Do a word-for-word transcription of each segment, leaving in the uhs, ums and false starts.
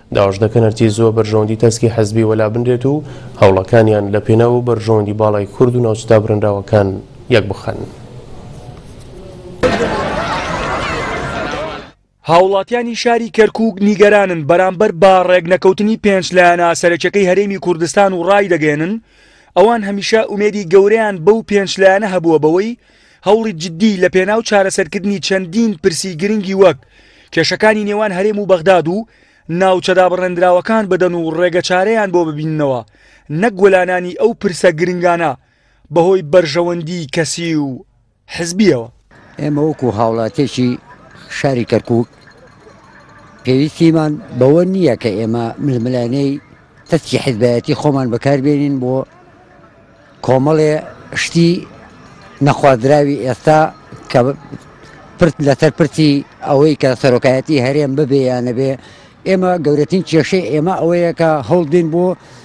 داواش دەکەن هەرچی زۆر بەرژەوەندی تەسکی حەزبی وەلا بنرێت و هەوڵەکانیان لە پێناو بەرژەوەندی باڵای کورد و ناوچەدا بڕێنراوەکان یەک بخەن. هاوڵاتیانی شاری کەرکووک نیگەرانن بەرامبەر با ڕێگنەکەوتنی پێنج لایەنە سەرچەکەی هەرێمی کوردستان و ڕای دەگەێنن. ئەوان هەمیشە ئومێدی گەورەیان بەو پێنج لایەنە هەبووە بەوەی هەوڵی جددی لە پێناو چارەسەرکردنی چەندین پرسی گرنگی وەک کێشەکانی نێوان هەرێم و بەغداد و ناوچەدا بڕێنراوەکان بدەن و ڕێگە چارەیان بۆ ببیننەوە، نەک گۆلانانی ئەو پرسە گرنگانە بەهۆی بەرژەوەندی کەسی و حزبیەوە. ئێمە وەکو هاوڵاتێکی شاری کەرکووک پێویستیمان بەوە نییە کە ئێمە ململانەی تەسکی حیزبایەتی خۆمان بەکاربێنین بۆ کۆمەڵێ شتی نەخوازراوی ئێستا کە پرت لەسەر پرسی ئەوەی کە سەرۆکایەتی هەرێم ببێ یان نەبێ. ئێمە گەورەترین کێشەی ئێمە ئەوەیە کە هەوڵدین بۆ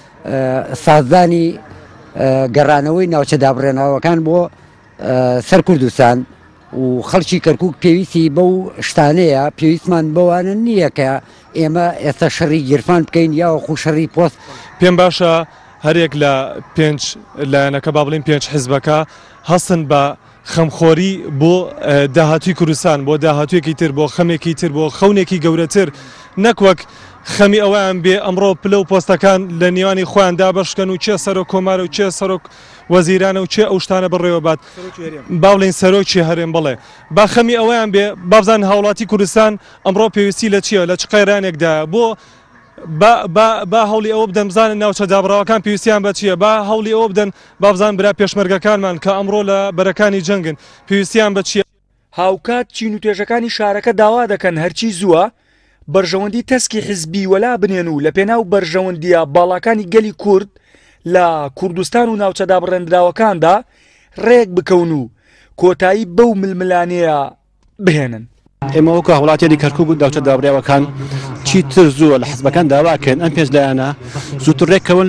سازدانی گەڕانەوەی ناوچە دابڕێناوەکان بۆ سەر کوردستان و خەڵکی کەرکووک پێویستی بەو شتانەیە، پێویستمان بەوانە نییە کە ئێمە ئێستا شەڕی گیرفان بکەین یاوەخو شەڕی پۆست. پێم باشە هەرێک لە پێنج لایەنەکە با بڵین پێنج حیزبەکە هەستن بە خەمخۆری بۆ داهاتووی کوردستان، بۆ داهاتوویەکی تر، بۆ خەمێکی تر، بۆ خەونێکی گەورەتر، نەکوەک خەمی ئەویان بێ ئەمڕۆ پلە و پۆستەکان لە نێوانی خۆیان دابەشکەن و چێ سەرۆک کۆمارە و چێ سەرۆک وەزیرانە و چێ ئەو شتانە بڕێوە بات باڵێن سەرۆکی هەرێم بڵێ با خەمی ئەویان بێ بابزان هاوڵاتی کوردستان ئەمڕۆ پێویستی لە چییە لە چ قەیرانێکدا بۆ با هەوڵی ئەوە بدەن بزانن ناوچە دابڕاوەکان پێویستیان بە چییە، با هەوڵی ئەوە بدەن بابزان برا پێشمەرگەکانمان کە ئەمڕۆ لە بەرەکانی جەنگن پێویستیان بە چییە. هاوکات چین و توێژەکانی شارەکە داوا دەکەن هەرچی زووە بەرژەوەندی تەسکی حزبی وەلا بنێن و لە پێناو بەرژەوەندیە باڵاکانی گەلی کورد لە کوردستان و ناوچەدا بڕێنراوەکاندا ڕێک بکەون و کۆتایی بەو ململانەیە بهێنن. ئێمە وەکو هاوڵاتیانی کەرکووک و ناوچە دابڕێوەکان چیتر زووە لە حزبەکان داواکەن ئەم پێنج لایەنە زووتر ڕێککەون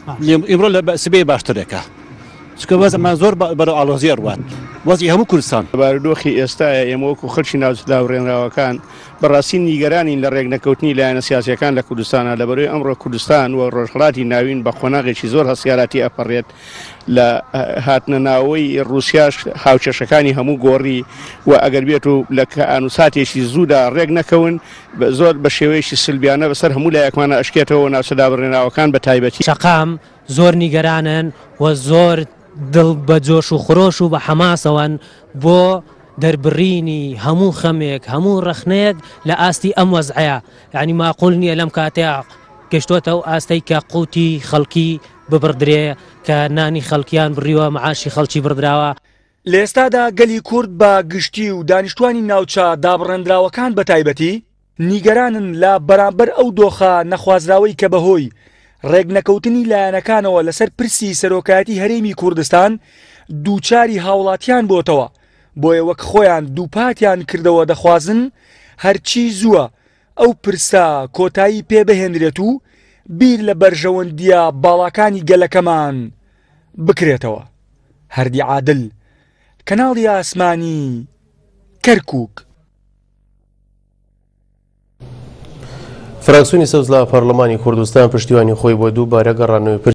ئیمڕۆ لە سبەی باشترێکە چکە وەز ئەمان زۆر بەرەو ئاڵۆزیە ڕوات وەزی هەموو کوردستان. بارودۆخی ئێستاە ئێمە وەکو خەڵکی ناوچەدا بڕێنراوەکان بەڕاستی نیگەرانین لە ڕێک نەکەوتنی لایەنە سیاسیەکان لە کوردستانە لەبەرەوەی ئەمڕۆ کوردستان و ڕۆژهەڵاتی ناوین بە خۆناغێکی زۆر هەسیاراتی ئەپەڕێت لە هاتنە ناوەی ڕووسیاش هاوچەشەکانی هەموو گۆڕی و ئەگەر بێت و لە ئانوساتێکی زوودا ڕێک نەکەون زۆر بە شێوەیەکی سلبیانە بەسەر هەموو لایەکمانە ئەشکێتەوە ناوچەدا بڕێنراوەکان بە تایبەتی. شەقام زۆر نیگەرانن و زۆر دڵ بە جۆش و خۆش و بە حەماسەوەن بۆ دەربڕینی هەموو خەمێک هەموو ڕەخنەیەک لە ئاستی ئەم وەزعەیە، یعنی ماقول نییە لەم کاتەیە گەشتوتە و ئاستەی کە قوتی خەڵکی ببڕدرێ کە نانی خەڵکیان بڕیوە مەعاشی خەڵکی بڕدراوە. لە ئێستادا گەلی کورد بە گشتی و دانیشتوانی ناوچە دابڕێنراوەکان بە تایبەتی نیگەرانن لە بەرامبەر ئەو دۆخە نەخوازراوەی کە بەهۆی ڕێگنەکەوتنی لایەنەکانەوە لەسەر پرسی سەرۆکایەتی هەرێمی کوردستان دووچاری هاوڵاتیان بۆتەوە، بۆیە وەک خۆیان دووپاتیان کردەوە دەخوازن هەرچی زووە ئەو پرسە کۆتایی پێبهێنرێت و بیر لە بەرژەوەندیە باڵاکانی گەلەکەمان بکرێتەوە. هەردی عادل، کەناڵی ئاسمانی کەرکووک. فراکسیۆنی سەوز لە پەرلەمانی کوردستان پشتیوانی خۆی بۆ دووبارە گەڕانەوەی